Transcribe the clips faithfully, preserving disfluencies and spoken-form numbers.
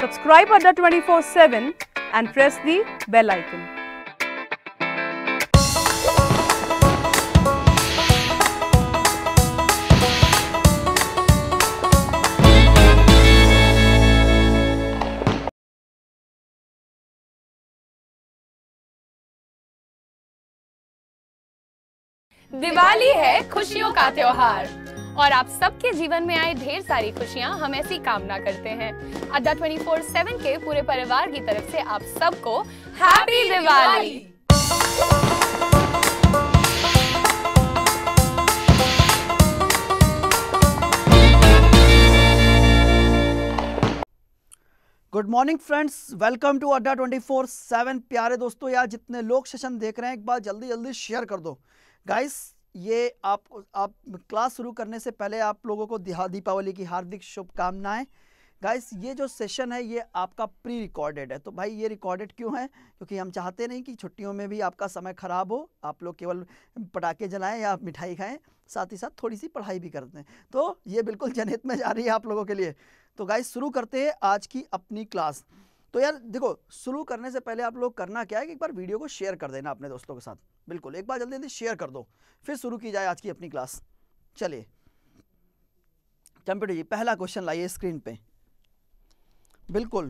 Subscribe Adda twenty-four seven and press the bell icon. Diwali है खुशियों का त्योहार और आप सबके जीवन में आए ढेर सारी खुशियां हम ऐसी कामना करते हैं। अड्डा ट्वेंटी फोर सेवन के पूरे परिवार की तरफ से आप सबको happy Diwali. Good morning friends, welcome to Adda twenty four seven. प्यारे दोस्तों, यार जितने लोग सेशन देख रहे हैं एक बार जल्दी जल्दी शेयर कर दो गाइस। ये आप आप क्लास शुरू करने से पहले आप लोगों को दीपावली की हार्दिक शुभकामनाएं। गाइस ये जो सेशन है ये आपका प्री रिकॉर्डेड है, तो भाई ये रिकॉर्डेड क्यों है? क्योंकि हम चाहते नहीं कि छुट्टियों में भी आपका समय ख़राब हो, आप लोग केवल पटाखे जलाएं या मिठाई खाएं, साथ ही साथ थोड़ी सी पढ़ाई भी करते हैं। तो ये बिल्कुल जनहित में जा रही है आप लोगों के लिए। तो गाइस शुरू करते हैं आज की अपनी क्लास। तो यार देखो, शुरू करने से पहले आप लोग करना क्या है कि एक बार वीडियो को शेयर कर देना अपने दोस्तों के साथ। बिल्कुल एक बार जल्दी जल्दी शेयर कर दो, फिर शुरू की जाए आज की अपनी क्लास। चलिए कंप्यूटर जी पहला क्वेश्चन लाइए स्क्रीन पे। बिल्कुल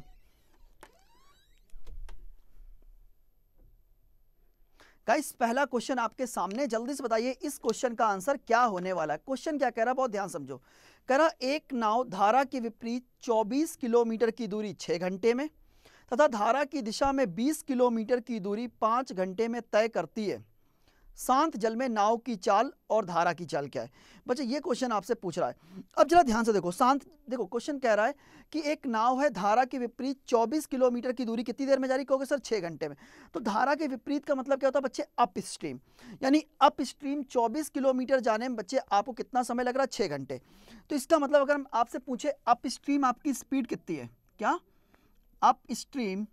गाइस पहला क्वेश्चन आपके सामने, जल्दी से बताइए इस क्वेश्चन का आंसर क्या होने वाला है। क्वेश्चन क्या कह रहा है, बहुत ध्यान समझो। कह रहा एक नाव धारा के विपरीत चौबीस किलोमीटर की दूरी छह घंटे में तथा धारा की दिशा में बीस किलोमीटर की दूरी पाँच घंटे में तय करती है। शांत जल में नाव की चाल और धारा की चाल क्या है? बच्चे ये क्वेश्चन आपसे पूछ रहा है। अब जरा ध्यान से देखो, शांत देखो क्वेश्चन कह रहा है कि एक नाव है धारा के विपरीत चौबीस किलोमीटर की दूरी कितनी देर में जा रही, कहोगे सर छः घंटे में। तो धारा के विपरीत का मतलब क्या होता है बच्चे? Upstream. यानी अप स्ट्रीम चौबीस किलोमीटर जाने में बच्चे आपको कितना समय लग रहा है? छः घंटे। तो इसका मतलब अगर हम आपसे पूछे अप स्ट्रीम आपकी स्पीड कितनी है, क्या अप स्ट्रीम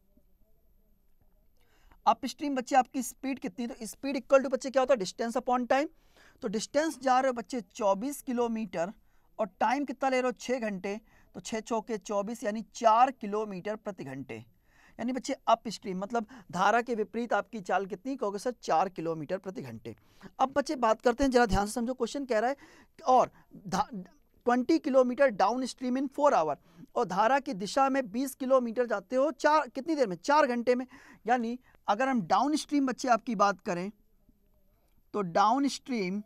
अप स्ट्रीम बच्चे आपकी स्पीड कितनी है? तो स्पीड इक्वल टू बच्चे क्या होता है? Distance upon time. तो डिस्टेंस जा रहे हो बच्चे चौबीस किलोमीटर और टाइम कितना ले रहे हो? छः घंटे। तो छः चौके चौबीस यानी चार किलोमीटर प्रति घंटे। यानी बच्चे अप स्ट्रीम मतलब धारा के विपरीत आपकी चाल कितनी, कहोगे सर चार किलोमीटर प्रति घंटे। अब बच्चे बात करते हैं, जरा ध्यान से समझो। क्वेश्चन कह रहा है और twenty kilometre downstream in four hour, और धारा की दिशा में बीस किलोमीटर जाते हो चार कितनी देर में? चार घंटे में। यानी अगर हम डाउन स्ट्रीम बच्चे आपकी बात करें तो डाउन स्ट्रीम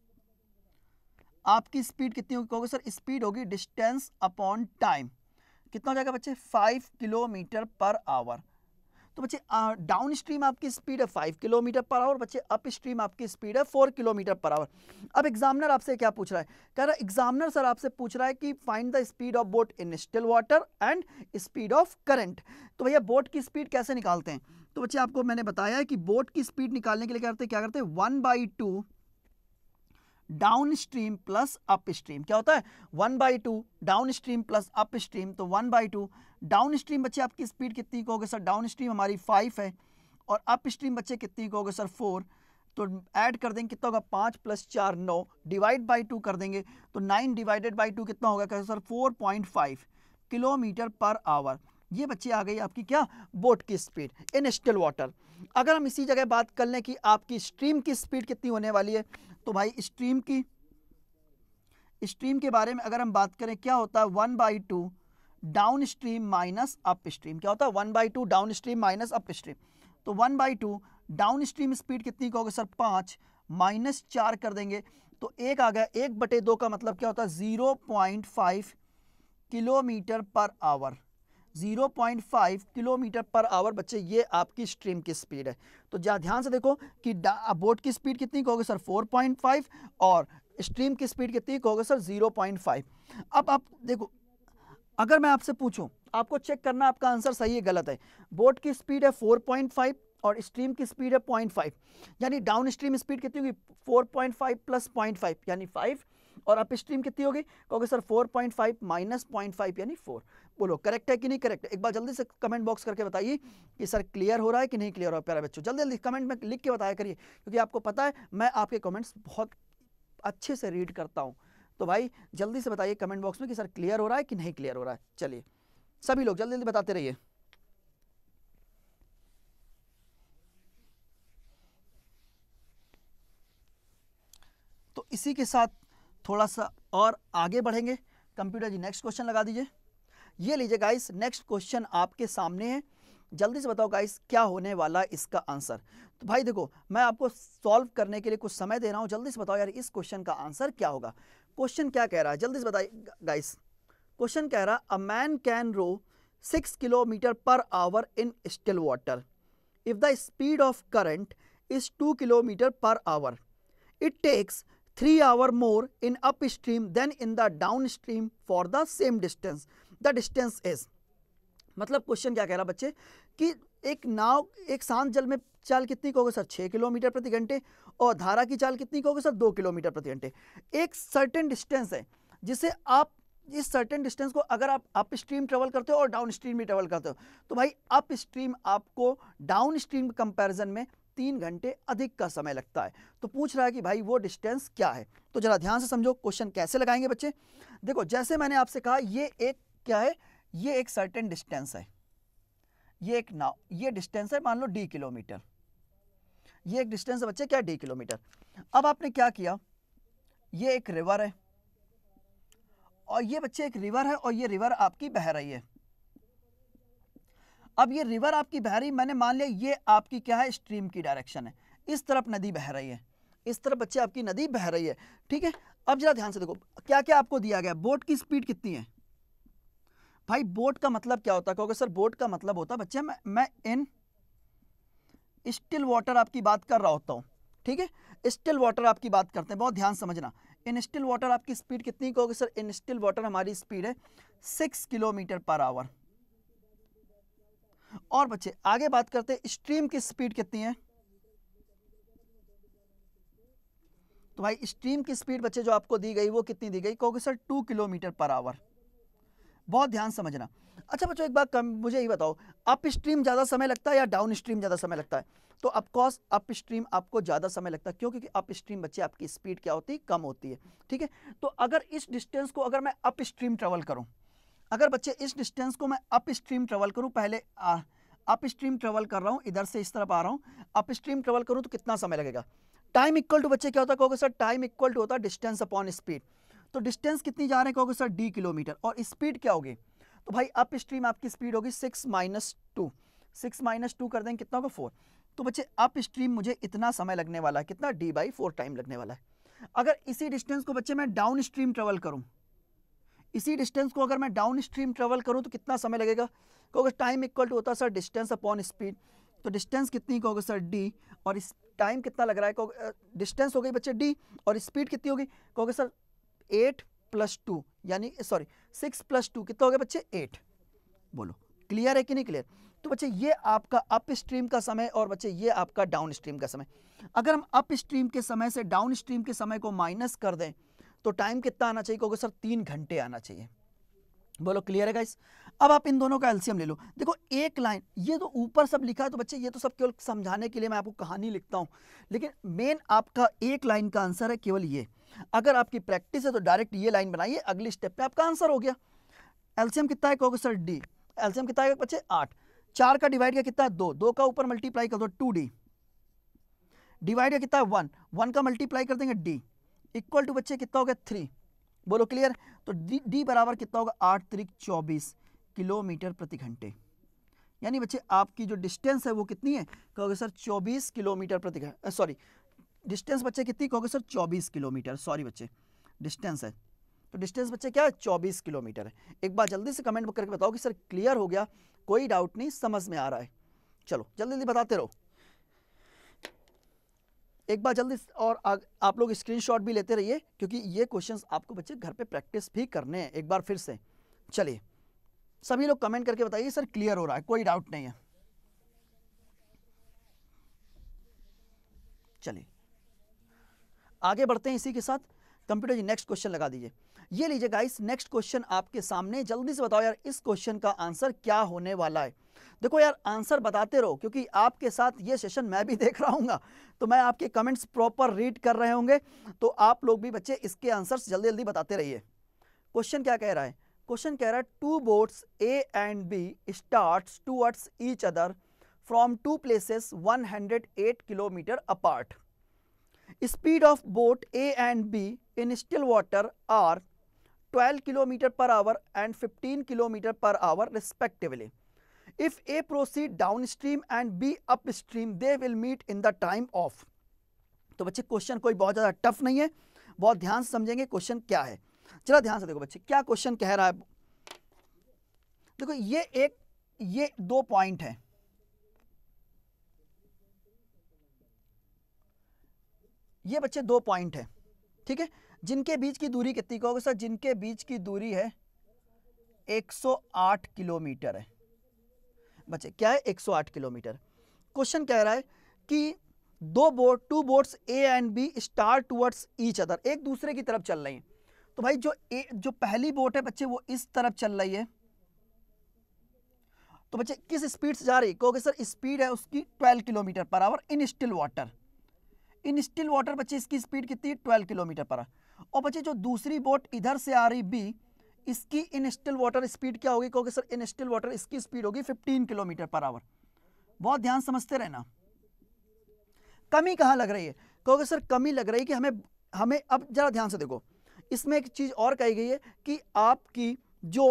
आपकी स्पीड कितनी होगी, कहोगे सर स्पीड होगी डिस्टेंस अपॉन टाइम। कितना हो जाएगा बच्चे? Five kilometre per hour. तो बच्चे डाउन स्ट्रीम आपकी स्पीड है फाइव किलोमीटर पर आवर, बच्चे अप स्ट्रीम आपकी स्पीड है फोर किलोमीटर पर आवर। अब एग्जामिनर आपसे क्या पूछ रहा है? कह रहा है एग्जामिनर सर आपसे पूछ रहा है कि find the speed of boat in still water and speed of current. तो भैया बोट की स्पीड कैसे निकालते हैं? तो बच्चे आपको मैंने बताया है कि बोट की स्पीड निकालने के लिए क्या करते हैं क्या करते हैं one by two downstream plus upstream. क्या होता है? One by two downstream plus up stream. तो one by two downstream बच्चे आपकी स्पीड कितनी, कहोगे सर डाउन स्ट्रीम हमारी फाइव है, और अप स्ट्रीम बच्चे कितनी, कहोगे सर फोर। तो ऐड कर देंगे कितना होगा? पाँच प्लस चार नौ, डिवाइड बाई टू कर देंगे तो नाइन डिवाइडेड बाई टू कितना होगा, कहोगे sir four point five kilometre per hour. ये बच्चे आ गई आपकी क्या? बोट की स्पीड इन स्टिल वाटर। अगर हम इसी जगह बात कर लें कि आपकी स्ट्रीम की स्पीड कितनी होने वाली है, तो भाई स्ट्रीम की स्ट्रीम के बारे में अगर हम बात करें क्या होता है? One by two downstream minus upstream. क्या होता है? One by two downstream minus up stream. तो one by two down stream speed कितनी, कहोगे सर पाँच, माइनस चार कर देंगे तो एक आ गया। एक बटे दो का मतलब क्या होता है? Zero point five kilometre per hour. Zero point five kilometre per hour बच्चे ये आपकी स्ट्रीम की स्पीड है। तो जहाँ ध्यान से देखो कि बोट की स्पीड कितनी, कहोगे सर फोर पॉइंट फाइव, और स्ट्रीम की स्पीड कितनी, कहोगे सर जीरो पॉइंट फाइव। अब आप देखो, अगर मैं आपसे पूछूं, आपको चेक करना आपका आंसर सही है गलत है। बोट की स्पीड है फोर पॉइंट फाइव और स्ट्रीम की स्पीड है पॉइंट फाइव, यानी डाउन स्ट्रीम स्पीड कितनी होगी? Four point five plus point five यानी फाइव, और अप स्ट्रीम कितनी होगी, कहोगे sir four point five minus point five यानी फोर। बोलो करेक्ट है कि नहीं करेक्ट? एक बार जल्दी से कमेंट बॉक्स करके बताइए कि सर क्लियर हो रहा है कि नहीं क्लियर हो रहा है। प्यारे बच्चों जल्दी जल्दी कमेंट में लिख के बताया करिए, क्योंकि आपको पता है मैं आपके कमेंट्स बहुत अच्छे से रीड करता हूँ। तो भाई जल्दी से बताइए कमेंट बॉक्स में कि सर क्लियर हो रहा है कि नहीं क्लियर हो रहा है। चलिए सभी लोग जल्दी जल्दी बताते रहिए। तो इसी के साथ थोड़ा सा और आगे बढ़ेंगे। कंप्यूटर जी नेक्स्ट क्वेश्चन लगा दीजिए। ये लीजिए गाइस, नेक्स्ट क्वेश्चन आपके सामने है, जल्दी से बताओ गाइस क्या होने वाला इसका आंसर। तो भाई देखो, मैं आपको सॉल्व करने के लिए कुछ समय दे रहा हूँ, जल्दी से बताओ यार इस क्वेश्चन का आंसर क्या होगा। क्वेश्चन क्या कह रहा है, जल्दी से बताइए गाइस। क्वेश्चन कह रहा है a man can row six kilometre per hour in still water if the speed of current is two kilometre per hour. It takes three hour more in up stream then in the down stream for the same distance. The distance is, मतलब question क्या कह रहा बच्चे कि एक नाव एक शांत जल में चाल कितनी कहोगे सर, छः किलोमीटर प्रति घंटे, और धारा की चाल कितनी कहोगे सर, दो किलोमीटर प्रति घंटे। एक सर्टेन डिस्टेंस है जिसे आप, इस सर्टेन डिस्टेंस को अगर आप अप स्ट्रीम ट्रेवल करते हो और डाउन स्ट्रीम भी ट्रेवल करते हो, तो भाई अप स्ट्रीम आपको डाउन स्ट्रीम कंपैरिजन में तीन घंटे अधिक का समय लगता है। तो पूछ रहा है कि भाई वो डिस्टेंस क्या है। तो जरा ध्यान से समझो क्वेश्चन कैसे लगाएंगे बच्चे। देखो जैसे मैंने आपसे कहा, ये एक क्या है, ये एक सर्टेन डिस्टेंस है, ये एक नाव, ये डिस्टेंस है मान लो डी किलोमीटर, ये एक डिस्टेंस है बच्चे क्या, डी किलोमीटर। अब आपने क्या किया, ये एक रिवर है और ये बच्चे एक रिवर है और ये रिवर आपकी बह रही है। अब ये रिवर आपकी बह रही, मैंने मान लिया ये आपकी क्या है, स्ट्रीम की डायरेक्शन है, इस तरफ नदी बह रही है, इस तरफ बच्चे आपकी नदी बह रही है, ठीक है। अब जरा ध्यान से देखो क्या क्या आपको दिया गया, बोट की स्पीड कितनी है। भाई बोट का मतलब क्या होता है, कहोगे सर बोट का मतलब होता है बच्चे मैं मैं इन स्टिल वाटर आपकी बात कर रहा होता हूँ, ठीक है, स्टिल वाटर आपकी बात करते हैं, बहुत ध्यान समझना। इन स्टिल वाटर आपकी स्पीड कितनी कहोगे सर, इन स्टिल वाटर हमारी स्पीड है सिक्स किलोमीटर पर आवर। और बच्चे आगे बात करते हैं स्ट्रीम की स्पीड कितनी है। तो भाई स्ट्रीम की स्पीड बच्चे जो आपको दी गई वो कितनी दी गई, कहोगे sir two kilometre per hour. बहुत ध्यान समझना। अच्छा बच्चों एक बात कम मुझे ये बताओ, अप स्ट्रीम ज़्यादा समय लगता है या डाउन स्ट्रीम ज़्यादा समय लगता है। तो ऑफकोर्स अप स्ट्रीम आपको ज़्यादा समय लगता है, क्यों, क्योंकि अप स्ट्रीम बच्चे आपकी स्पीड क्या होती है, कम होती है, ठीक है। तो अगर इस डिस्टेंस को अगर मैं अप स्ट्रीम ट्रेवल करूँ, अगर बच्चे इस डिस्टेंस को मैं अप स्ट्रीम ट्रेवल करूँ, पहले अप स्ट्रीम ट्रेवल कर रहा हूँ, इधर से इस तरफ आ रहा हूँ, अप स्ट्रीम ट्रेवल करूँ तो कितना समय लगेगा। टाइम इक्वल टू बच्चे क्या होता है, कहोगे सर टाइम इक्वल टू होता है डिस्टेंस अपॉन स्पीड। तो डिस्टेंस कितनी जा रहे हैं, कहोगे सर डी किलोमीटर, और स्पीड क्या होगी, तो भाई अप स्ट्रीम आपकी स्पीड होगी six minus two, six minus two कर देंगे कितना होगा, फोर। तो बच्चे अप स्ट्रीम मुझे इतना समय लगने वाला है, कितना, डी बाई फोर टाइम लगने वाला है। अगर इसी डिस्टेंस को बच्चे मैं डाउन स्ट्रीम ट्रेवल करूँ, इसी डिस्टेंस को अगर मैं डाउन स्ट्रीम ट्रेवल करूँ तो कितना समय लगेगा, कहोगे टाइम इक्वल टू होता है सर डिस्टेंस अपॉन स्पीड। तो डिस्टेंस कितनी कहोगे सर डी, और इस टाइम कितना लग रहा है, कहोगे डिस्टेंस हो गई बच्चे डी, और स्पीड कितनी होगी, कहोगे सर एट प्लस टू, यानी सॉरी सिक्स प्लस टू कितना हो गया बच्चे, एट। बोलो क्लियर है कि नहीं क्लियर। तो बच्चे ये आपका अप स्ट्रीम का समय और बच्चे ये आपका डाउन स्ट्रीम का समय। अगर हम अप स्ट्रीम के समय से डाउन स्ट्रीम के समय को माइनस कर दें तो टाइम कितना आना चाहिए, कहोगे सर तीन घंटे आना चाहिए। बोलो क्लियर है गाइस। अब आप इन दोनों का एलसीएम ले लो। देखो एक लाइन, ये तो ऊपर सब लिखा है तो बच्चे ये तो सब केवल समझाने के लिए मैं आपको कहानी लिखता हूँ, लेकिन मेन आपका एक लाइन का आंसर है केवल ये। अगर आपकी प्रैक्टिस है तो डायरेक्ट ये लाइन बनाइए, अगली स्टेप पे आपका आंसर हो गया। एलसीएम कितना है, कहोगे सर डी। एलसीएम कितना है बच्चे, आठ। चार का डिवाइड किया कितना है, दो। दो का ऊपर मल्टीप्लाई कर दो, टू डी। डिवाइड किया कितना है, वन। वन का मल्टीप्लाई कर देंगे, डी इक्वल टू बच्चे कितना हो गया, थ्री। बोलो क्लियर। तो डी डी बराबर कितना होगा, आठ त्रिक चौबीस किलोमीटर प्रति घंटे। यानी बच्चे आपकी जो डिस्टेंस है वो कितनी है, कहोगे सर चौबीस किलोमीटर प्रति घंटे, सॉरी डिस्टेंस बच्चे कितनी, कहोगे सर चौबीस किलोमीटर, सॉरी बच्चे डिस्टेंस है। तो डिस्टेंस बच्चे क्या है, चौबीस किलोमीटर है। एक बार जल्दी से कमेंट करके बताओ कि सर क्लियर हो गया, कोई डाउट नहीं, समझ में आ रहा है। चलो जल्दी जल्दी बताते रहो एक बार जल्दी, और आ, आप लोग स्क्रीनशॉट भी लेते रहिए क्योंकि ये क्वेश्चंस आपको बच्चे घर पे प्रैक्टिस भी करने हैं। एक बार फिर से चलिए सभी लोग कमेंट करके बताइए सर क्लियर हो रहा है, कोई डाउट नहीं है। चलिए आगे बढ़ते हैं इसी के साथ। कंप्यूटर जी नेक्स्ट क्वेश्चन लगा दीजिए। ये लीजिए गाइस, नेक्स्ट क्वेश्चन आपके सामने, जल्दी से बताओ यार इस क्वेश्चन का आंसर क्या होने वाला है। देखो यार आंसर बताते रहो क्योंकि आपके साथ ये सेशन मैं भी देख रहा हूँगा, तो मैं आपके कमेंट्स प्रॉपर रीड कर रहे होंगे, तो आप लोग भी बच्चे इसके आंसर्स जल्दी जल्दी बताते रहिए। क्वेश्चन क्या कह रहा है, क्वेश्चन कह रहा है two boats A and B starts towards each other from two places one hundred eight kilometre apart. Speed of boat A and B in still water are twelve kilometer per hour and fifteen kilometer per hour respectively. If A proceed downstream and B upstream, they will meet in the time of. तो बच्चे question कोई बहुत ज़्यादा tough नहीं है, बहुत ध्यान से समझेंगे क्वेश्चन क्या है. चलो ध्यान से देखो बच्चे क्या क्वेश्चन कह रहा है. देखो ये एक ये दो पॉइंट है. ये बच्चे दो पॉइंट है, ठीक है, जिनके बीच की दूरी कितनी कहोगे सर? जिनके बीच की दूरी है एक सौ आठ किलोमीटर है. बच्चे क्या है? एक सौ आठ किलोमीटर. क्वेश्चन कह रहा है कि दो boat two boats A and B start towards each other, एक दूसरे की तरफ चल रही हैं. तो भाई जो ए जो पहली बोट है बच्चे वो इस तरफ चल रही है. तो बच्चे किस स्पीड से जा रही है? कहोगे सर स्पीड है उसकी twelve kilometre per hour in still water. In still water बच्चे इसकी स्पीड कितनी है? Twelve kilometre per hour. और बच्चे जो दूसरी बोट इधर से आ रही बी, इसकी इन स्टिल वाटर स्पीड क्या होगी? कहोगे सर इन स्टिल वाटर इसकी स्पीड होगी फिफ्टीन किलोमीटर पर आवर. बहुत ध्यान समझते रहना. कमी कहाँ लग रही है? कहोगे सर कमी लग रही है कि हमें हमें अब जरा ध्यान से देखो, इसमें एक चीज और कही गई है कि आपकी जो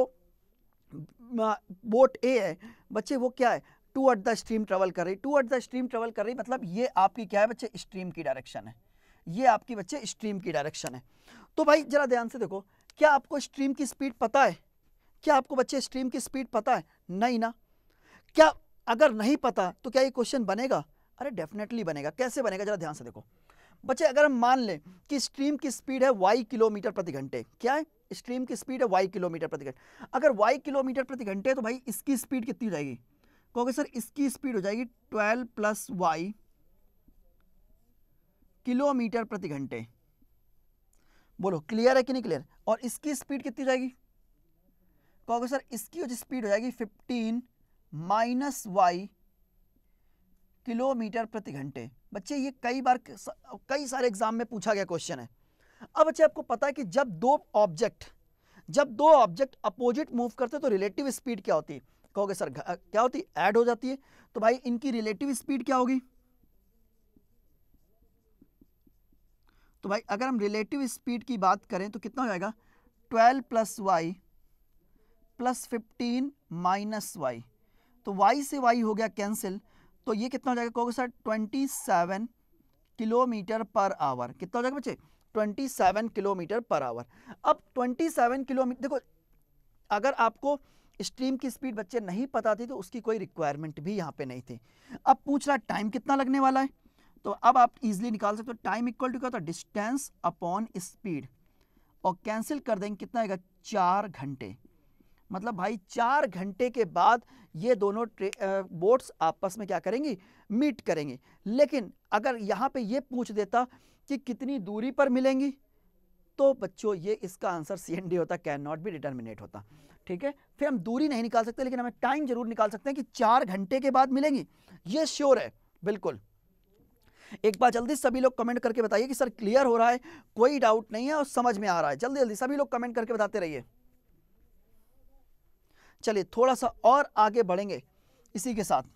बोट ए है बच्चे वो क्या है? टूवर्ड द स्ट्रीम ट्रेवल कर रही. टूवर्ड द स्ट्रीम ट्रेवल कर रही मतलब ये आपकी क्या है बच्चे? स्ट्रीम की डायरेक्शन है. ये आपकी बच्चे स्ट्रीम की डायरेक्शन है. तो भाई जरा ध्यान से देखो, क्या आपको स्ट्रीम की स्पीड पता है? क्या आपको बच्चे स्ट्रीम की स्पीड पता है? नहीं ना. क्या अगर नहीं पता तो क्या ये क्वेश्चन बनेगा? अरे डेफिनेटली बनेगा. कैसे बनेगा? जरा ध्यान से देखो बच्चे. अगर हम मान लें कि स्ट्रीम की स्पीड है वाई किलोमीटर प्रति घंटे. क्या है? स्ट्रीम की स्पीड है वाई किलोमीटर प्रति घंटे. अगर वाई किलोमीटर प्रति घंटे तो भाई इसकी स्पीड कितनी हो जाएगी? कहोगे सर इसकी स्पीड हो जाएगी ट्वेल्व प्लस वाई किलोमीटर प्रति घंटे. बोलो क्लियर है कि नहीं क्लियर? और इसकी स्पीड कितनी हो जाएगी? कहोगे सर इसकी जो स्पीड हो जाएगी फिफ्टीन माइनस वाई किलोमीटर प्रति घंटे. बच्चे ये कई बार कई सारे एग्जाम में पूछा गया क्वेश्चन है. अब बच्चे आपको पता है कि जब दो ऑब्जेक्ट जब दो ऑब्जेक्ट अपोजिट मूव करते तो रिलेटिव स्पीड क्या होती है? कहोगे सर क्या होती है? ऐड हो जाती है. तो भाई इनकी रिलेटिव स्पीड क्या होगी? तो भाई अगर हम रिलेटिव स्पीड की बात करें तो कितना हो जाएगा? Twelve plus Y plus fifteen minus Y. तो वाई से वाई हो गया कैंसिल. तो ये कितना हो जाएगा? कहोगे sir twenty seven kilometre per hour. कितना हो जाएगा बच्चे? Twenty seven kilometre per hour. अब ट्वेंटी सेवन किलोमीटर देखो, अगर आपको स्ट्रीम की स्पीड बच्चे नहीं पता थी तो उसकी कोई रिक्वायरमेंट भी यहाँ पे नहीं थी. अब पूछ रहा टाइम कितना लगने वाला है, तो अब आप इजीली निकाल सकते हो. टाइम इक्वल टू क्या होता है? Distance upon speed. और कैंसिल कर देंगे कितना आएगा? चार घंटे. मतलब भाई चार घंटे के बाद ये दोनों बोट्स आपस में क्या करेंगी? मीट करेंगी. लेकिन अगर यहाँ पे ये पूछ देता कि कितनी दूरी पर मिलेंगी तो बच्चों ये इसका आंसर सी एन डी होता, कैन नॉट बी डिटर्मिनेट होता. ठीक है, फिर हम दूरी नहीं निकाल सकते लेकिन हमें टाइम जरूर निकाल सकते हैं कि चार घंटे के बाद मिलेंगी. ये श्योर है बिल्कुल. एक बार जल्दी सभी लोग कमेंट करके बताइए कि सर क्लियर हो रहा है, कोई डाउट नहीं है और समझ में आ रहा है. जल्दी जल्दी सभी लोग कमेंट करके बताते रहिए. चलिए थोड़ा सा और आगे बढ़ेंगे इसी के साथ.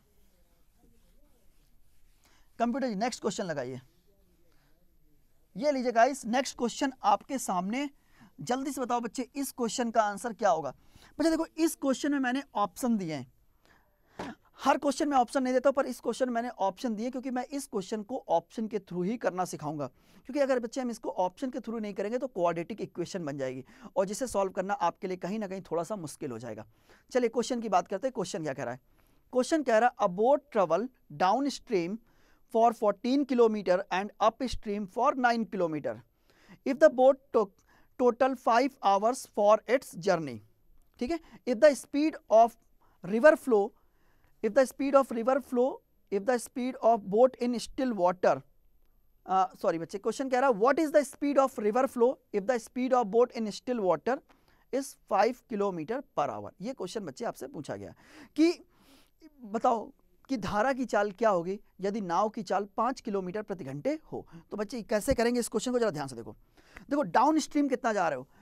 कंप्यूटर जी नेक्स्ट क्वेश्चन लगाइए. ये लीजिए गाइस, नेक्स्ट क्वेश्चन आपके सामने. जल्दी से बताओ बच्चे इस क्वेश्चन का आंसर क्या होगा? बच्चे देखो इस क्वेश्चन में मैंने ऑप्शन दिए हैं. हर क्वेश्चन में ऑप्शन नहीं देता पर इस क्वेश्चन में मैंने ऑप्शन दिए क्योंकि मैं इस क्वेश्चन को ऑप्शन के थ्रू ही करना सिखाऊंगा. क्योंकि अगर बच्चे हम इसको ऑप्शन के थ्रू नहीं करेंगे तो क्वाड्रेटिक इक्वेशन बन जाएगी और जिसे सॉल्व करना आपके लिए कहीं ना कहीं थोड़ा सा मुश्किल हो जाएगा. चलिए क्वेश्चन की बात करते हैं. क्वेश्चन क्या कह रहा है? क्वेश्चन कह रहा है a boat travel down stream for fourteen kilometre and up stream for nine kilometre. If the boat took total five hours for its journey. ठीक है. If the speed of river flow if the speed of river flow if the speed of boat in still water uh, sorry बच्चे question कह रहा है what is the speed of river flow if the speed of boat in still water is five kilometre per hour. ये question बच्चे आपसे पूछा गया कि बताओ कि धारा की चाल क्या होगी यदि नाव की चाल पाँच किलोमीटर प्रति घंटे हो. तो बच्चे कैसे करेंगे इस क्वेश्चन को? जरा ध्यान से देखो. देखो डाउन स्ट्रीम कितना जा रहे हो?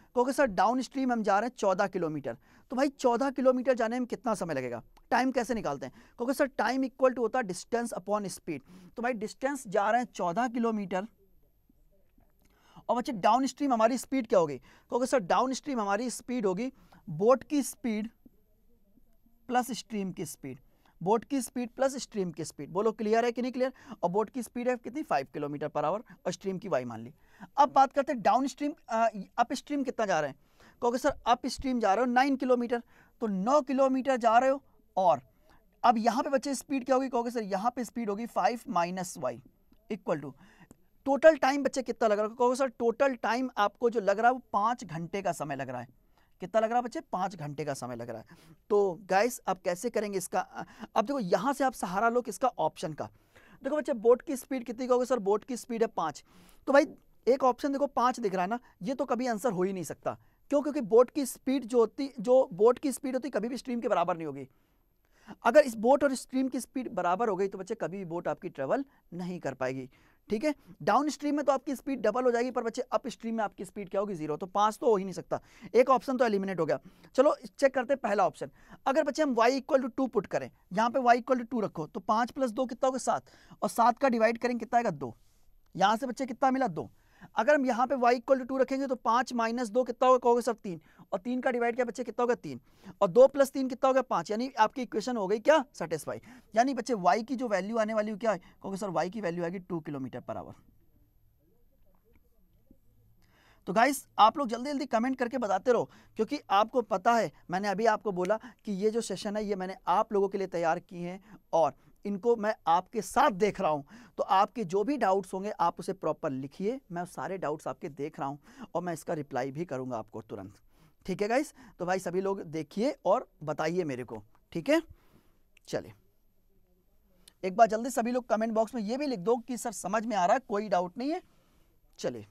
कहोगे सर डाउन स्ट्रीम हम जा रहे हैं चौदह किलोमीटर, तो भाई चौदह किलोमीटर जाने में कितना समय लगेगा, टाइम कैसे निकालते हैं, कहोगे सर टाइम इक्वल टू होता है डिस्टेंस अपॉन स्पीड। तो भाई डिस्टेंस जा रहे हैं चौदह किलोमीटर और बच्चे डाउन स्ट्रीम हमारी स्पीड क्या होगी, कहोगे सर डाउन स्ट्रीम हमारी स्पीड होगी बोट की स्पीड प्लस स्ट्रीम की स्पीड, बोट की स्पीड प्लस स्ट्रीम की स्पीड। बोलो क्लियर है कि नहीं क्लियर। और बोट की स्पीड है कितनी फाइव किलोमीटर पर आवर और स्ट्रीम की वाई मान ली। अब बात करते हैं डाउन स्ट्रीम, अप स्ट्रीम कितना जा रहे हैं, कहोगे सर अप स्ट्रीम जा रहे हो नाइन किलोमीटर, तो नौ किलोमीटर जा रहे हो। और अब यहाँ पे बच्चे स्पीड क्या होगी, कहोगे सर यहाँ पे स्पीड होगी five minus Y equal to total time बच्चे कितना लग रहा है, कहोगे सर टोटल टाइम आपको जो लग रहा है वो पाँच घंटे का समय लग रहा है। कितना लग रहा है बच्चे, पाँच घंटे का समय लग रहा है। तो गाइस आप कैसे करेंगे इसका, अब देखो यहाँ से आप सहारा लो किसका, ऑप्शन का। देखो बच्चे बोट की स्पीड कितनी कहोगे सर, बोट की स्पीड है पाँच, तो भाई एक ऑप्शन देखो पाँच दिख रहा है ना, ये तो कभी आंसर हो ही नहीं सकता। क्यों, क्योंकि बोट की स्पीड जो होती जो बोट की स्पीड होती कभी भी स्ट्रीम के बराबर नहीं होगी। अगर इस बोट और स्ट्रीम की स्पीड बराबर हो गई तो बच्चे कभी भी बोट आपकी ट्रेवल नहीं कर पाएगी। ठीक है, डाउन स्ट्रीम में तो आपकी स्पीड डबल हो जाएगी, पर बच्चे अप स्ट्रीम में आपकी स्पीड क्या होगी, जीरो। तो पाँच तो हो ही नहीं सकता, एक ऑप्शन तो एलिमिनेट हो गया। चलो चेक करते हैं पहला ऑप्शन। अगर बच्चे हम y equal to two put करें, यहाँ पे y इक्वल टू टू रखो, तो पाँच प्लस दो कितना होगा, सात, और सात का डिवाइड करेंगे कितना आएगा, दो। यहाँ से बच्चे कितना मिला, दो। अगर हम यहाँ पे y इक्वल टू टू रखेंगे तो पाँच माइनस दो कितना होगा, कहोगे सर तीन, और तीन का डिवाइड किया बच्चे कितना होगा, तीन, और दो प्लस तीन कितना होगा, पाँच। यानी आपकी इक्वेशन हो गई क्या, सेटिस्फाई। यानी बच्चे y की जो वैल्यू आने वाली क्या है, कहोगे सर y की वैल्यू आएगी टू किलोमीटर पर आवर। तो गाइस आप लोग जल्दी जल्दी कमेंट करके बताते रहो, क्योंकि आपको पता है मैंने अभी आपको बोला कि ये जो सेशन है ये मैंने आप लोगों के लिए तैयार किए हैं और इनको मैं आपके साथ देख रहा हूं। तो आपके जो भी डाउट्स होंगे आप उसे प्रॉपर लिखिए, मैं सारे डाउट्स आपके देख रहा हूं और मैं इसका रिप्लाई भी करूंगा आपको तुरंत। ठीक है गाइस, तो भाई सभी लोग देखिए और बताइए मेरे को। ठीक है, चलिए एक बार जल्दी सभी लोग कमेंट बॉक्स में ये भी लिख दो कि सर समझ में आ रहा है, कोई डाउट नहीं है। चलिए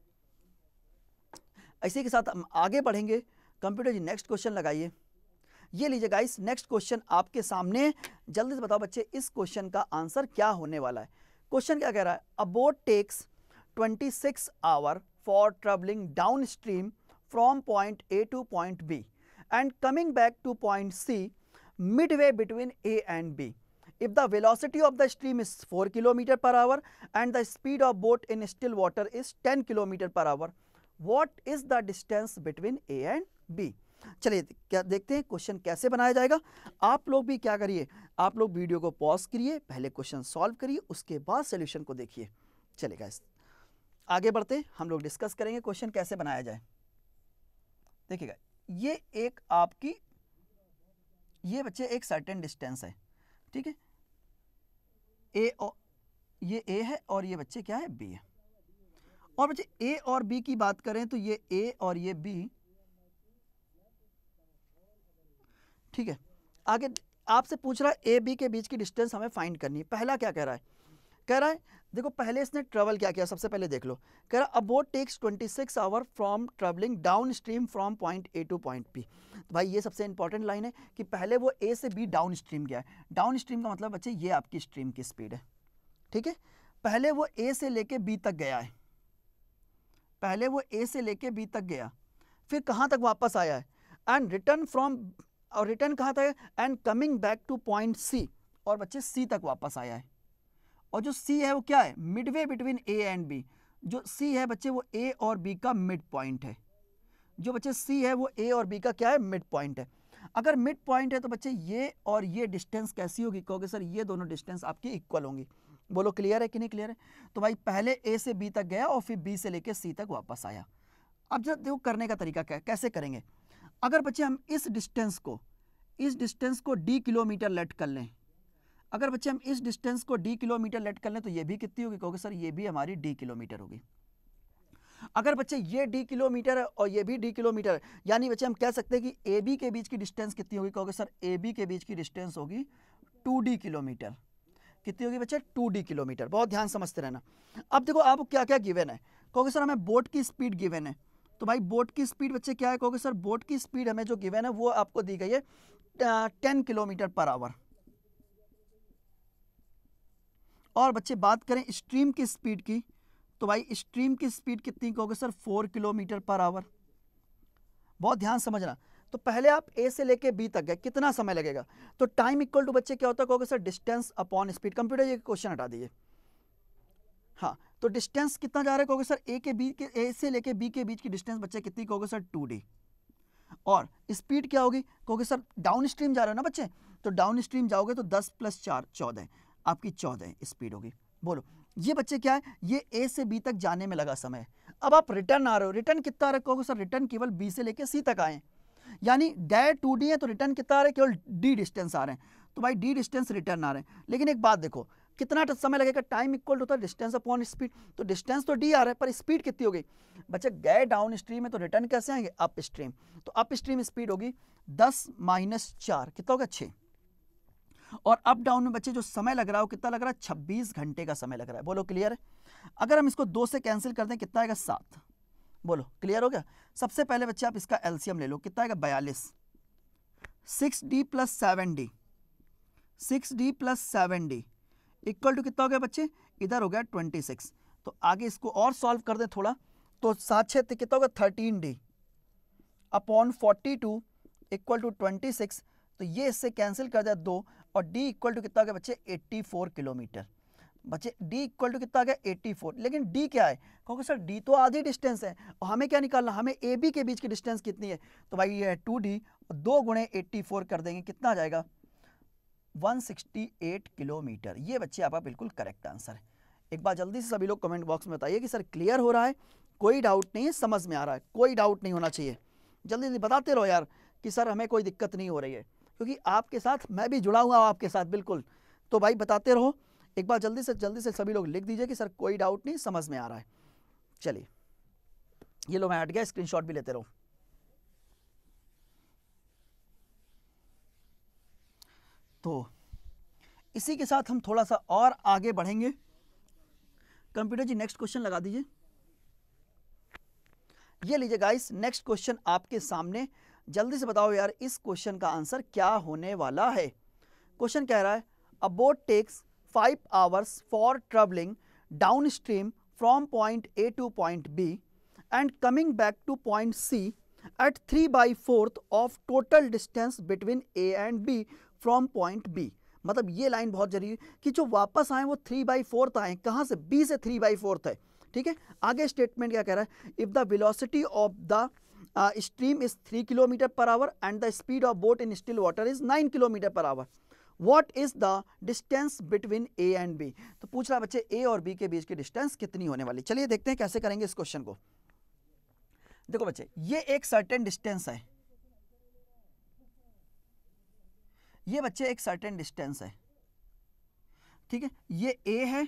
इसी के साथ हम आगे बढ़ेंगे। कंप्यूटर जी नेक्स्ट क्वेश्चन लगाइए। ये लीजिए गाइस, नेक्स्ट क्वेश्चन आपके सामने, जल्दी से बताओ बच्चे इस क्वेश्चन का आंसर क्या होने वाला है। क्वेश्चन क्या कह रहा है, a boat takes twenty six hour for travelling down stream from point A to point B and coming back to point C midway between A and B. If the velocity of the stream is four kilometers per hour and the speed of boat in still water is ten kilometers per hour, what is the distance between A and B? चलिए क्या देखते हैं question कैसे बनाया जाएगा। आप लोग भी क्या करिए, आप लोग वीडियो को पॉज करिए, पहले क्वेश्चन सॉल्व करिए, उसके बाद सोल्यूशन को देखिए। चलिए गाइस आगे बढ़ते हैं, हम लोग डिस्कस करेंगे क्वेश्चन कैसे बनाया जाए। देखिएगा ये एक आपकी, ये बच्चे एक सर्टेन डिस्टेंस है, ठीक है, ए और ये ए है और ये बच्चे क्या है, बी है। और बच्चे ए और बी की बात करें तो ये ए और ये बी, ठीक है। आगे आपसे पूछ रहा है ए बी के बीच की डिस्टेंस हमें फाइंड करनी है। पहला क्या कह रहा है, कह रहा है देखो पहले इसने ट्रेवल क्या किया, सबसे पहले देख लो। कह रहा a boat takes twenty six hour from travelling down stream from point A to point B. तो भाई ये सबसे इंपॉर्टेंट लाइन है कि पहले वो ए से बी डाउन स्ट्रीम गया है। डाउन स्ट्रीम का मतलब बच्चे ये आपकी स्ट्रीम की स्पीड है, ठीक है। पहले वो ए से लेके बी तक गया है, पहले वो ए से लेके बी तक गया, फिर कहाँ तक वापस आया है, एंड रिटर्न फ्रॉम, और रिटर्न कहाँ तक, and coming back to point C, और बच्चे सी तक वापस आया है। और जो सी है वो क्या है, midway between A and B. जो सी है बच्चे वो ए और बी का मिड पॉइंट है। जो बच्चे सी है वो ए और बी का क्या है, मिड पॉइंट है। अगर मिड पॉइंट है तो बच्चे ये और ये डिस्टेंस कैसी होगी, कहोगे सर ये दोनों डिस्टेंस आपकी इक्वल होंगी। बोलो क्लियर है कि नहीं क्लियर है। तो भाई पहले ए से बी तक गया और फिर बी से लेके सी तक वापस आया। अब जब देखो करने का तरीका क्या है, कैसे करेंगे। अगर बच्चे हम इस डिस्टेंस को इस डिस्टेंस को डी किलोमीटर लेट कर लें, अगर बच्चे हम इस डिस्टेंस को डी किलोमीटर लेट कर लें तो ये भी कितनी होगी, कहोगे सर ये भी हमारी डी किलोमीटर होगी। अगर बच्चे ये डी किलोमीटर है और ये भी डी किलोमीटर है, यानी बच्चे हम कह सकते हैं कि ए बी के बीच की डिस्टेंस कितनी होगी, कहोगे सर ए बी के बीच की डिस्टेंस होगी टू डी किलोमीटर। कितनी होगी बच्चे, टू डी किलोमीटर। बहुत ध्यान समझते रहना। अब देखो आपको क्या क्या गिवन है, कहोगे सर हमें बोट की स्पीड गिवन है। तो भाई बोट की स्पीड बच्चे क्या है, कहोगे सर बोट की स्पीड हमें जो गिवन है वो आपको दी गई है टेन किलोमीटर पर आवर। और बच्चे बात करें स्ट्रीम की स्पीड की, तो भाई स्ट्रीम की स्पीड कितनी, कहोगे sir four kilometre per hour. बहुत ध्यान समझना। तो पहले आप ए से लेके बी तक गए, कितना समय लगेगा? तो टाइम इक्वल टू बच्चे क्या होता है, कहोगे sir distance upon speed. Computer ये क्वेश्चन हटा दीजिए। हाँ, तो डिस्टेंस कितना जा रहा है, कहोगे सर ए के बी के ए से लेके बी के बीच की डिस्टेंस बच्चे कितनी, कहोगे सर टू डी। और स्पीड क्या होगी, कहोगे सर डाउन स्ट्रीम जा रहे हो ना बच्चे, तो डाउन स्ट्रीम जाओगे तो दस प्लस चार चौदह, आपकी चौदह स्पीड होगी। बोलो ये बच्चे क्या है, ये ए से बी तक जाने में लगा समय। अब आप रिटर्न आ रहे हो, रिटर्न कितना आ रहा है, कहोगे सर रिटर्न केवल बी से लेके सी तक आए, यानी गए टू डी है तो रिटर्न कितना आ रहा है, केवल डी डिस्टेंस आ रहे हैं। तो भाई डी डिस्टेंस रिटर्न आ रहे हैं। लेकिन एक बात देखो, कितना समय लगेगा, टाइम इक्वल होता है डिस्टेंस अपॉन स्पीड। तो डिस्टेंस तो डी आ रहा है पर स्पीड कितनी हो गई बच्चे, गए डाउन स्ट्रीम में तो रिटर्न कैसे आएंगे, अप स्ट्रीम। तो अप स्ट्रीम स्पीड होगी दस माइनस चार, कितना होगा छः। और अप डाउन में बच्चे जो समय लग रहा है कितना लग रहा है, छब्बीस घंटे का समय लग रहा है। बोलो क्लियर है? अगर हम इसको दो से कैंसिल कर दें कितना आएगा, सात। बोलो क्लियर हो गया? सबसे पहले बच्चे आप इसका एलसीएम ले लो, कितना आएगा, बयालीस। Six D plus seven D, six D plus seven D equal to कितना हो गया बच्चे, इधर हो गया ट्वेंटी सिक्स। तो आगे इसको और सॉल्व कर दें थोड़ा, तो सात छः कितना होगा, thirteen D upon forty two equal to twenty six. तो ये इससे कैंसिल कर दिया दो, और डी इक्वल टू कितना हो गया बच्चे, एट्टी फोर किलोमीटर। बच्चे डी इक्वल टू कितना आ गया, एट्टी फोर। लेकिन डी क्या है, क्योंकि सर डी तो आधी डिस्टेंस है, और हमें क्या निकालना, हमें ए बी के बीच की डिस्टेंस कितनी है। तो भाई ये है टू डी, और दो गुणे एट्टी फोर कर देंगे, कितना आ जाएगा, वन सिक्सटी एट किलोमीटर। ये बच्चे आपका बिल्कुल करेक्ट आंसर है। एक बार जल्दी से सभी लोग कमेंट बॉक्स में बताइए कि सर क्लियर हो रहा है, कोई डाउट नहीं है, समझ में आ रहा है, कोई डाउट नहीं होना चाहिए। जल्दी जल्दी बताते रहो यार कि सर हमें कोई दिक्कत नहीं हो रही है, क्योंकि आपके साथ मैं भी जुड़ा हुआ हूँ आपके साथ बिल्कुल। तो भाई बताते रहो, एक बार जल्दी से जल्दी से सभी लोग लिख दीजिए कि सर कोई डाउट नहीं, समझ में आ रहा है। चलिए ये लो, मैं हट गया, स्क्रीनशॉट भी लेते रहो। तो इसी के साथ हम थोड़ा सा और आगे बढ़ेंगे। कंप्यूटर जी नेक्स्ट क्वेश्चन लगा दीजिए। ये लीजिए गाइस, नेक्स्ट क्वेश्चन आपके सामने। जल्दी से बताओ यार इस क्वेश्चन का आंसर क्या होने वाला है। क्वेश्चन कह रहा है, a boat takes five hours for travelling down stream from point A to point B and coming back to point C at three by fourth of total distance between A and B from point B. मतलब ये line बहुत जरूरी है कि जो वापस आए वो थ्री बाई फोर्थ आए, कहाँ से, बी से थ्री बाई फोर्थ है। ठीक है, आगे स्टेटमेंट क्या कह रहा है, if the velocity of the stream is three kilometre per hour and the speed of boat in still water is nine kilometre per hour, what is the distance between A and B. तो पूछ रहा है बच्चे ए और B के बीच की distance कितनी होने वाली। चलिए देखते हैं कैसे करेंगे इस क्वेश्चन को। देखो बच्चे, ये एक सर्टेन डिस्टेंस है, ये बच्चे एक सर्टेन डिस्टेंस है, ठीक है, ये ए है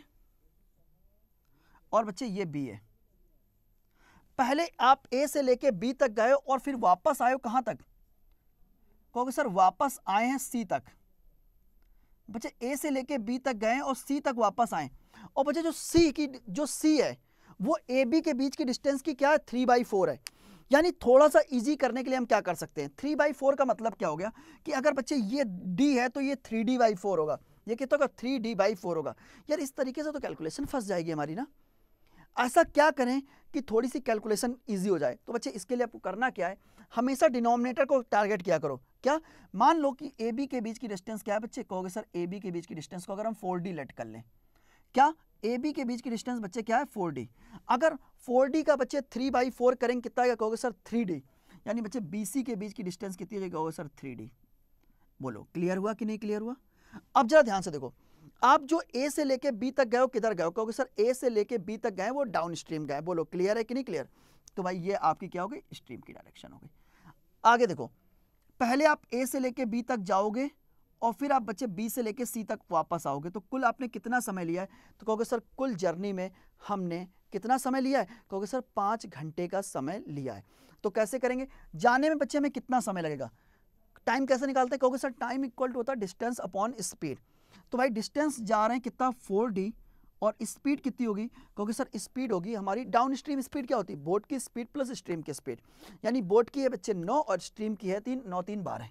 और बच्चे ये बी है। पहले आप ए से लेके बी तक गए और फिर वापस आए कहां तक, कहोगे सर वापस आए हैं सी तक। बच्चे ए से लेके बी तक गए और सी तक वापस आए, और बच्चे जो सी की जो सी है वो ए बी के बीच की डिस्टेंस की क्या है, थ्री बाई फोर है। यानी थोड़ा सा इजी करने के लिए हम क्या कर सकते हैं, थ्री बाई फोर का मतलब क्या हो गया कि अगर बच्चे ये डी है तो ये थ्री डी बाई फोर होगा, ये कितना होगा, थ्री डी बाई फोर होगा। यार इस तरीके से तो कैलकुलेशन फंस जाएगी हमारी ना। ऐसा क्या करें कि थोड़ी सी कैलकुलेशन इजी हो जाए। तो बच्चे इसके लिए आपको करना क्या है, हमेशा डिनोमिनेटर को टारगेट किया करो। क्या, मान लो कि ए बी के बीच की डिस्टेंस क्या है बच्चे, कहोगे सर ए बी के बीच की डिस्टेंस को अगर हम फोर डी लेट कर लें, क्या ए बी के बीच की डिस्टेंस बच्चे क्या है, फोर डी। अगर फोर डी का बच्चे थ्री बाई फोर करेंगे कितना आएगा, कहोगे सर थ्री डी। यानी बच्चे बी सी के बीच की डिस्टेंस कितनी है, कहोगे सर थ्री डी। बोलो क्लियर हुआ कि नहीं क्लियर हुआ। अब जरा ध्यान से देखो, आप जो ए से लेके बी तक गए हो किधर गए हो, कहोगे सर ए से लेके बी तक गए वो डाउन स्ट्रीम गए। बोलो क्लियर है कि नहीं क्लियर। तो भाई ये आपकी क्या होगी, स्ट्रीम की डायरेक्शन हो गई। आगे देखो, पहले आप ए से लेके बी तक जाओगे और फिर आप बच्चे बी से लेके सी तक वापस आओगे, तो कुल आपने कितना समय लिया है, तो कहोगे सर कुल जर्नी में हमने कितना समय लिया है, कहोगे सर पाँच घंटे का समय लिया है। तो कैसे करेंगे, जाने में बच्चे हमें कितना समय लगेगा, टाइम कैसे निकालते हैं, कहोगे सर टाइम इक्वल टू होता है डिस्टेंस अपॉन स्पीड। तो भाई डिस्टेंस जा रहे हैं कितना, फोर डी, और स्पीड कितनी होगी, कहोगे सर स्पीड होगी हमारी डाउन स्ट्रीम स्पीड क्या होती है, बोट की स्पीड प्लस स्ट्रीम की स्पीड। यानी बोट की है बच्चे नौ और स्ट्रीम की है तीन, नौ तीन बारह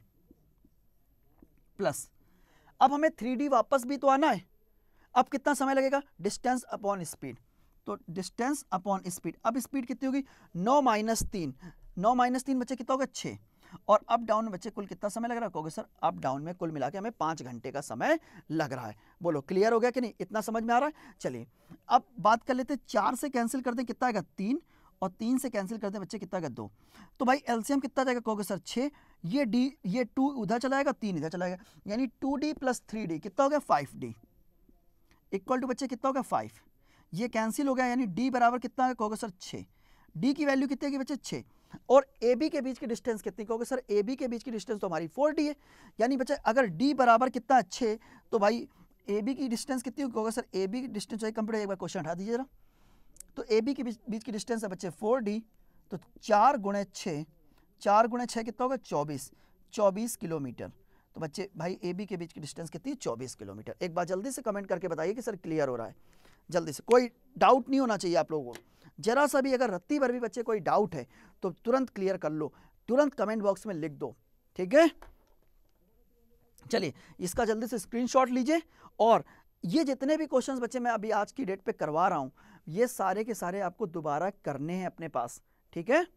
प्लस। अब हमें थ्री डी वापस भी तो आना है, अब कितना समय लगेगा, डिस्टेंस अपॉन स्पीड। तो डिस्टेंस अपॉन स्पीड, अब स्पीड कितनी होगी, नौ माइनस तीन, नौ माइनस तीन बच्चे कितना होगा छः, और अप डाउन में बच्चे कुल कितना समय लग रहा है, कहोगे सर अप डाउन में कुल मिला के हमें पाँच घंटे का समय लग रहा है। बोलो क्लियर हो गया कि नहीं, इतना समझ में आ रहा है। चलिए अब बात कर लेते हैं, चार से कैंसिल कर दें कितना आएगा तीन, और तीन से कैंसिल करते हैं बच्चे कितना आएगा दो, तो भाई एलसीएम कितना जाएगा, कहोगे सर छः, ये डी ये टू उधर चला जाएगा, तीन इधर चला जाएगा, यानी two D plus three D कितना हो गया फाइव डी, इक्वल टू बच्चे कितना हो गया फाइव, ये कैंसिल हो गया, यानी डी बराबर कितना है, कहोगे सर छः, डी की वैल्यू कितनी है बच्चे छः, और ए बी के बीच की डिस्टेंस कितनी, कहोगे सर ए बी के बीच की डिस्टेंस तो हमारी फोर डी है, यानी बच्चे अगर डी बराबर कितना छः तो भाई ए बी की डिस्टेंस कितनी होगी, कहोगे सर ए बी की डिस्टेंस चाहिए कंप्यूटर, एक बार क्वेश्चन हटा दीजिए जरा, तो ए बी के बीच, बीच की डिस्टेंस है बच्चे फोर डी, तो चार गुणे छः, चार गुणे छः कितना होगा चौबीस, चौबीस किलोमीटर, तो बच्चे भाई ए बी के बीच की डिस्टेंस कितनी है चौबीस किलोमीटर। एक बार जल्दी से कमेंट करके बताइए कि सर क्लियर हो रहा है, जल्दी से, कोई डाउट नहीं होना चाहिए आप लोगों को, जरा सा भी अगर रत्ती भर भी बच्चे कोई डाउट है तो तुरंत क्लियर कर लो, तुरंत कमेंट बॉक्स में लिख दो, ठीक है। चलिए इसका जल्दी से स्क्रीनशॉट लीजिए, और ये जितने भी क्वेश्चंस बच्चे मैं अभी आज की डेट पे करवा रहा हूं ये सारे के सारे आपको दोबारा करने हैं अपने पास, ठीक है।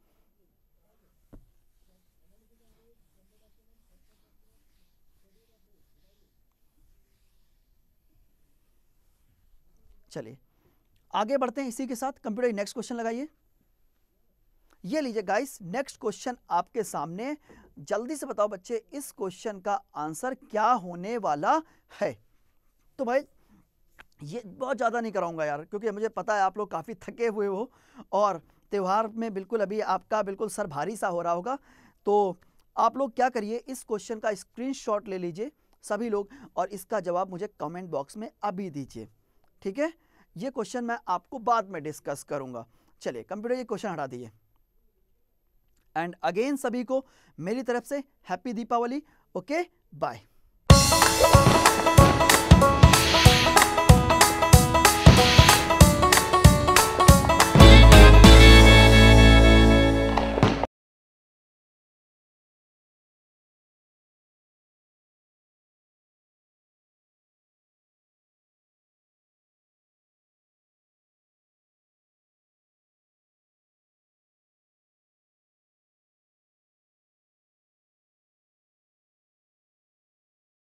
चलिए आगे बढ़ते हैं इसी के साथ, कंप्यूटर नेक्स्ट क्वेश्चन लगाइए, ये लीजिए गाइस नेक्स्ट क्वेश्चन आपके सामने, जल्दी से बताओ बच्चे इस क्वेश्चन का आंसर क्या होने वाला है। तो भाई ये बहुत ज़्यादा नहीं कराऊंगा यार, क्योंकि मुझे पता है आप लोग काफ़ी थके हुए हो और त्यौहार में बिल्कुल अभी आपका बिल्कुल सर भारी सा हो रहा होगा, तो आप लोग क्या करिए इस क्वेश्चन का स्क्रीनशॉट ले लीजिए सभी लोग, और इसका जवाब मुझे कमेंट बॉक्स में अभी दीजिए, ठीक है। ये क्वेश्चन मैं आपको बाद में डिस्कस करूंगा। चलिए कंप्यूटर ये क्वेश्चन हटा दीजिए, एंड अगेन सभी को मेरी तरफ से हैप्पी दीपावली, ओके बाय।